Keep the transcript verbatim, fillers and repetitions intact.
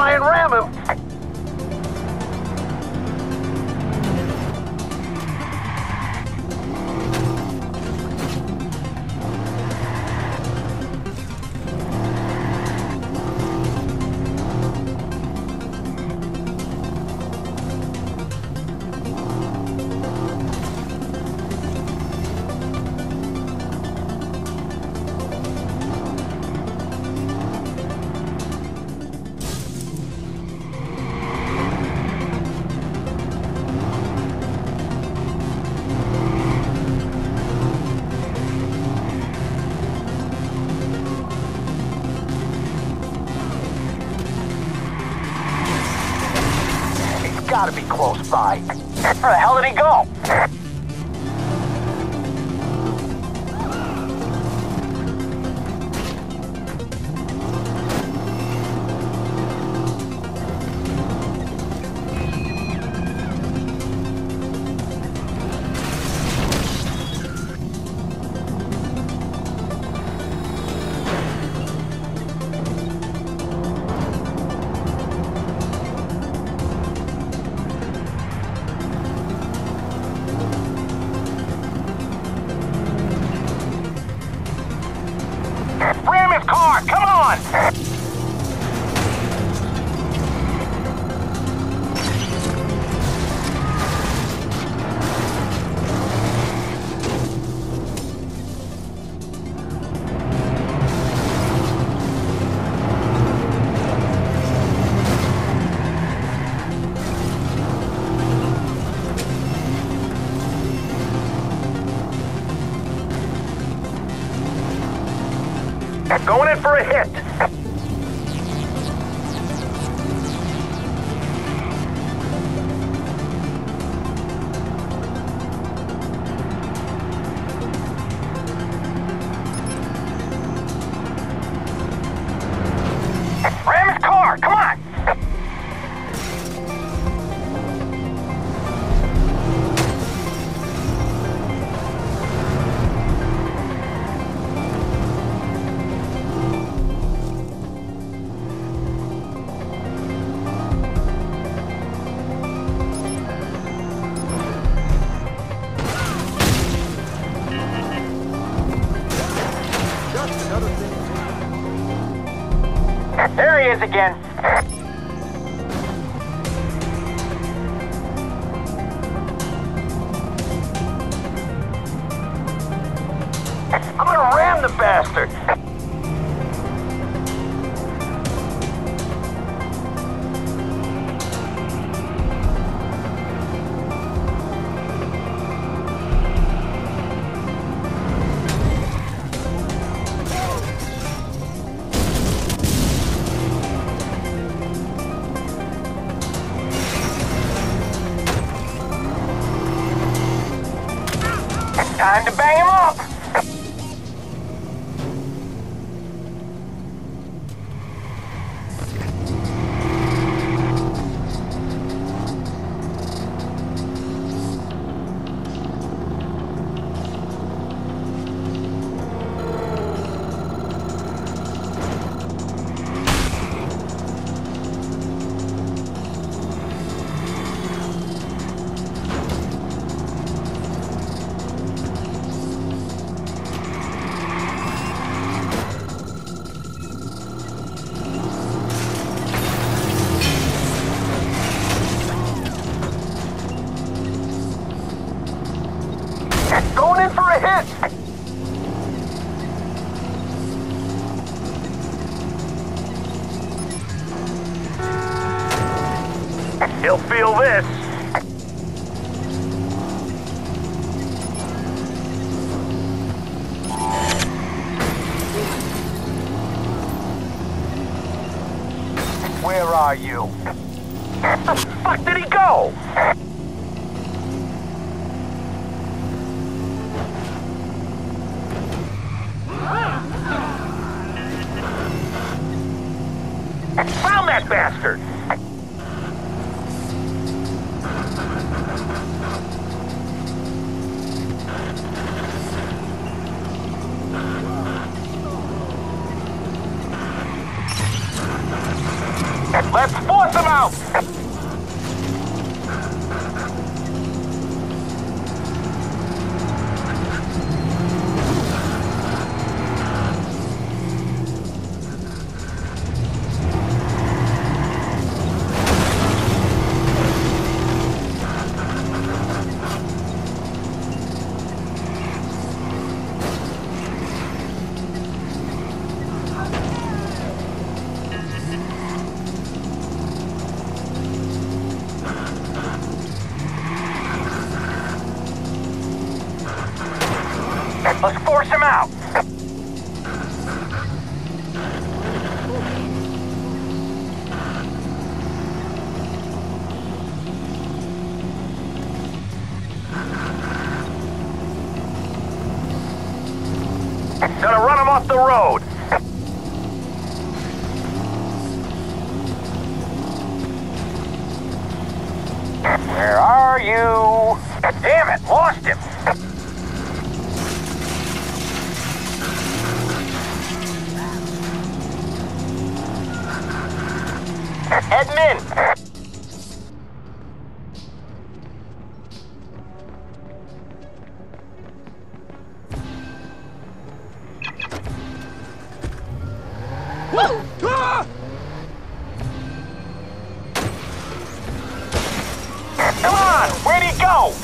try and ram him. Gotta be close by. Where the hell did he go? Ram his car! Come on! Going in for a hit. Ram his car, come on! There he is again. I'm gonna ram the bastard. Time to bang him up! Going in for a hit! He'll feel this. Where are you? Where the fuck did he go? Found that bastard! Let's force him out! Let's force him out! Gonna run him off the road! Where are you? Damn it, lost him! Heading in! Come on! Where'd he go?